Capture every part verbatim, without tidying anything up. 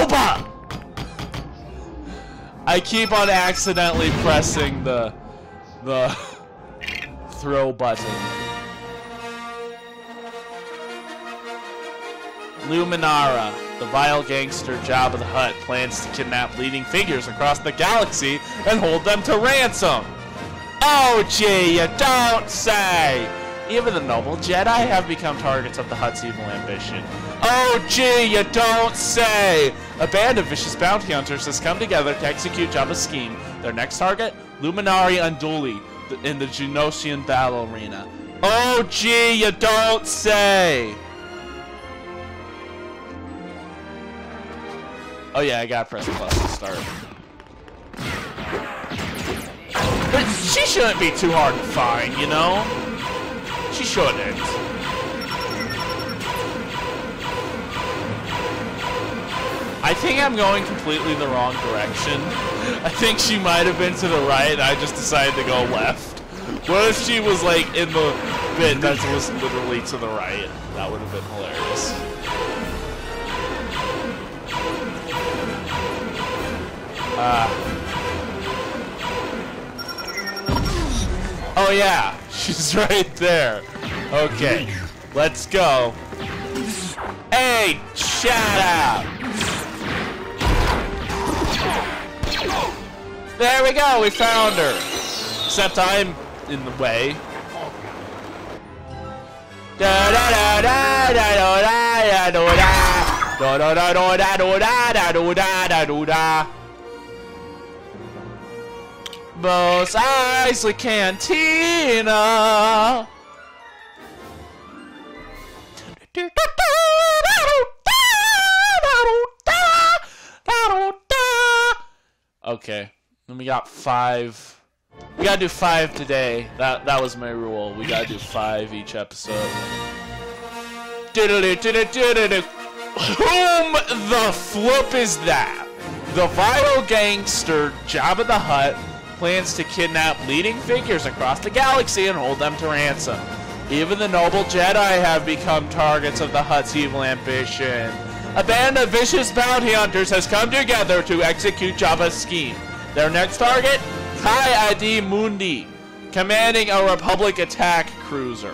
Boba! I keep on accidentally pressing the the throw button. Luminara, the vile gangster Jabba the Hutt, plans to kidnap leading figures across the galaxy and hold them to ransom. Oh gee, you don't say! Even the noble Jedi have become targets of the Hutt's evil ambition. Oh gee, you don't say! A band of vicious bounty hunters has come together to execute Jabba's scheme. Their next target? Luminari Unduli, in the Genosian battle arena. Oh gee, you don't say! Oh yeah, I gotta press plus to start. But she shouldn't be too hard to find, you know? She shouldn't. I think I'm going completely the wrong direction. I think she might have been to the right and I just decided to go left. What if she was like in the bit that was literally to the right? That would have been hilarious. Uh, oh yeah, she's right there. Okay, let's go. Hey, shut up! There we go, we found her. Except I'm in the way. Da da da da da da da da da da da da da da da da da da. Mos Eisley Cantina. Okay, and we got five. We gotta do five today. That that was my rule. We gotta do five each episode. Whom the flip is that? The vile gangster Jabba the Hutt plans to kidnap leading figures across the galaxy and hold them to ransom. Even the noble Jedi have become targets of the Hutt's evil ambition. A band of vicious bounty hunters has come together to execute Jabba's scheme. Their next target? Kai Adi Mundi, commanding a Republic attack cruiser.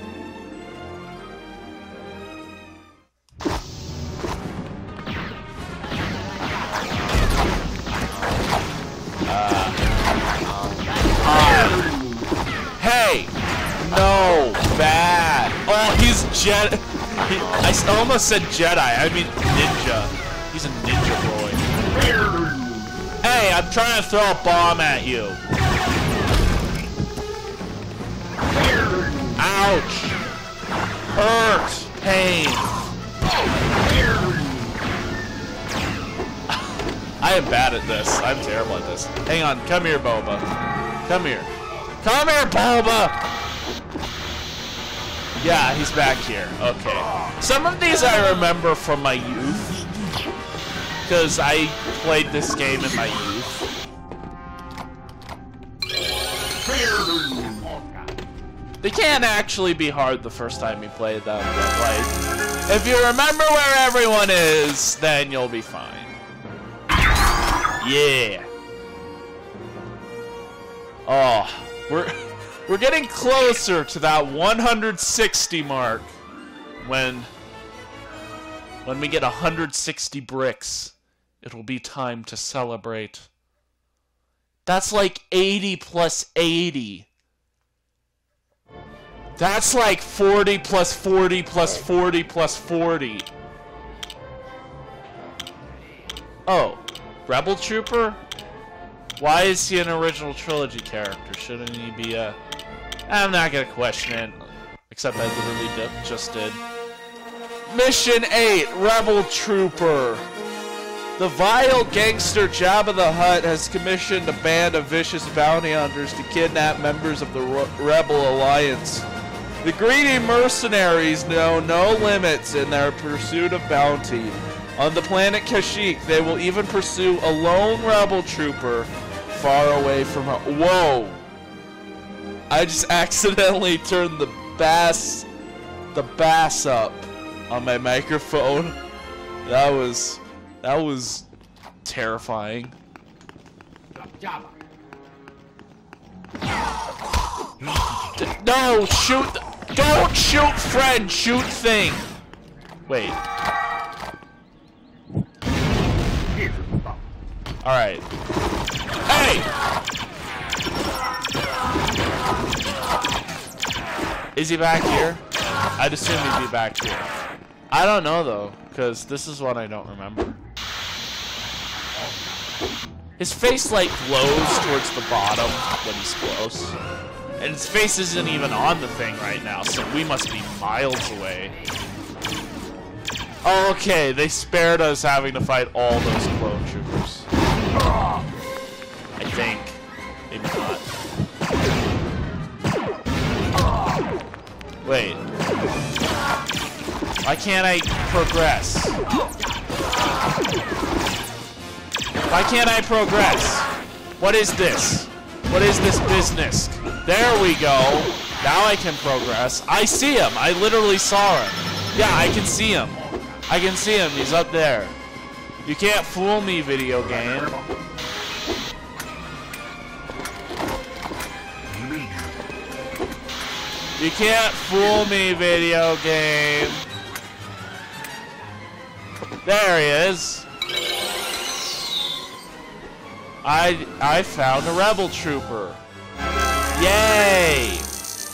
Uh, uh, hey! No! Bad! Oh, he's Jedi. He, I almost said Jedi. I mean ninja. He's a ninja boy. Hey, I'm trying to throw a bomb at you. Ouch! Hurt! Pain! I am bad at this. I'm terrible at this. Hang on. Come here, Boba. Come here. Come here, Boba! Yeah, he's back here. Okay. Some of these I remember from my youth. Because I played this game in my youth. They can't actually be hard the first time you play them, but like, if you remember where everyone is, then you'll be fine. Yeah. Oh, we're we're getting closer to that one hundred sixty mark when when we get one hundred sixty bricks. It'll be time to celebrate. That's like eighty plus eighty. That's like forty plus forty plus forty plus forty. Oh, Rebel Trooper? Why is he an original trilogy character? Shouldn't he be a... I'm not gonna question it. Except I literally did, just did. Mission eight, Rebel Trooper. The vile gangster Jabba the Hutt has commissioned a band of vicious bounty hunters to kidnap members of the Re Rebel Alliance. The greedy mercenaries know no limits in their pursuit of bounty. On the planet Kashyyyk, they will even pursue a lone rebel trooper far away from her. Whoa! I just accidentally turned the bass, the bass up on my microphone. That was... That was terrifying. No, shoot! Don't shoot friend, shoot thing! Wait. Alright. Hey! Is he back here? I'd assume he'd be back here. I don't know though, because this is one I don't remember. His face like glows towards the bottom when he's close. And his face isn't even on the thing right now, so we must be miles away. Oh, okay, they spared us having to fight all those clone troopers. I think. Maybe not. Wait. Why can't I progress? Why can't I progress? What is this? What is this business? There we go. Now I can progress. I see him. I literally saw him. Yeah, I can see him. I can see him. He's up there. You can't fool me, video game. You can't fool me, video game. There he is. I I found a rebel trooper. Yay!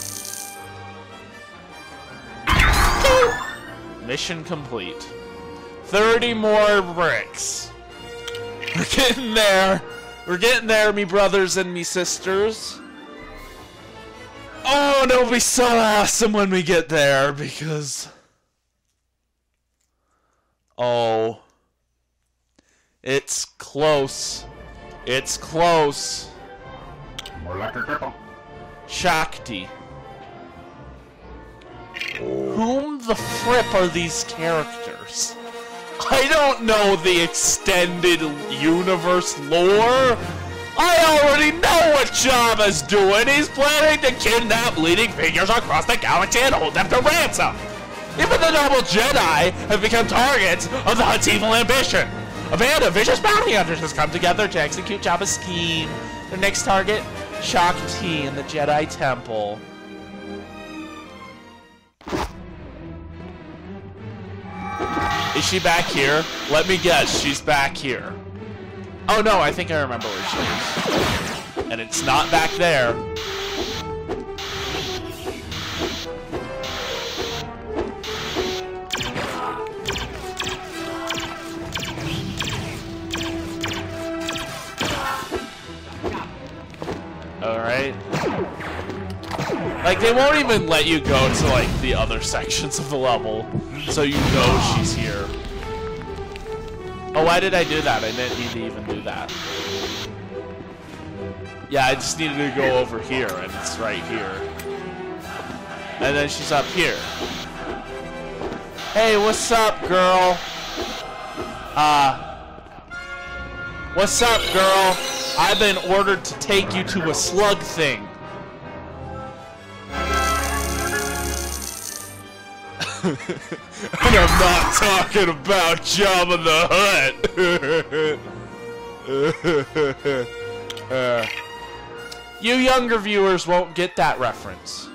Mission complete. thirty more bricks. We're getting there. We're getting there, me brothers and me sisters. Oh, and it'll be so awesome when we get there, because... Oh. It's close. It's close. Shakti. Whom the fripp are these characters? I don't know the extended universe lore. I already know what Jabba's doing. He's planning to kidnap leading figures across the galaxy and hold them to ransom. Even the noble Jedi have become targets of the Hutt's evil ambition. A band of vicious bounty hunters has come together to execute Jabba's scheme. Their next target, Shakti in the Jedi Temple. Is she back here? Let me guess, she's back here. Oh no, I think I remember where she is. And it's not back there. Alright. Like, they won't even let you go to, like, the other sections of the level, so you know she's here. Oh, why did I do that? I didn't need to even do that. Yeah, I just needed to go over here, and it's right here. And then she's up here. Hey, what's up, girl? Uh, what's up, girl? I've been ordered to take you to a slug thing. And I'm not talking about Jabba the Hutt. uh, you younger viewers won't get that reference.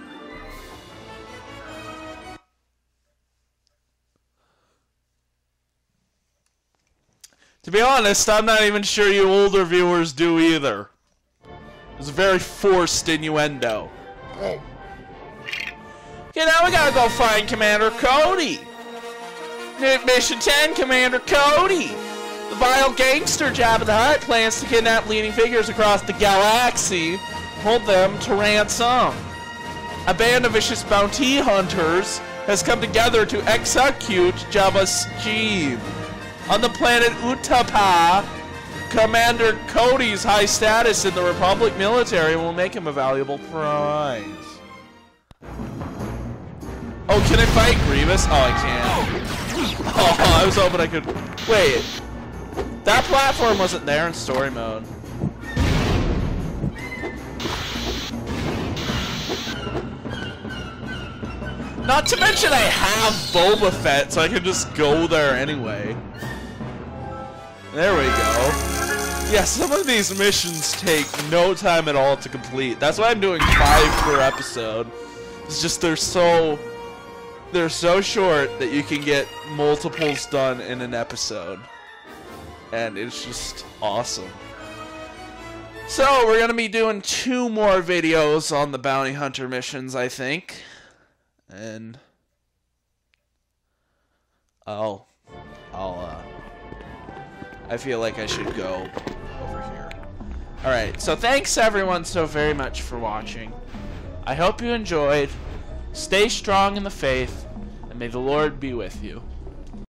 To be honest, I'm not even sure you older viewers do either. It's a very forced innuendo. Okay, now we gotta go find Commander Cody. Mission ten, Commander Cody. The vile gangster Jabba the Hutt plans to kidnap leading figures across the galaxy, hold them to ransom. A band of vicious bounty hunters has come together to execute Jabba's scheme. On the planet Utapau, Commander Cody's high status in the Republic military will make him a valuable prize. Oh, can I fight Grievous? Oh, I can't. Oh, I was hoping I could... Wait. That platform wasn't there in story mode. Not to mention I have Boba Fett, so I can just go there anyway. There we go. Yeah, some of these missions take no time at all to complete. That's why I'm doing five per episode. It's just they're so they're so short that you can get multiples done in an episode. And it's just awesome. So, we're going to be doing two more videos on the bounty hunter missions, I think. And I'll I'll uh I feel like I should go over here. Alright, so thanks everyone so very much for watching. I hope you enjoyed. Stay strong in the faith, and may the Lord be with you.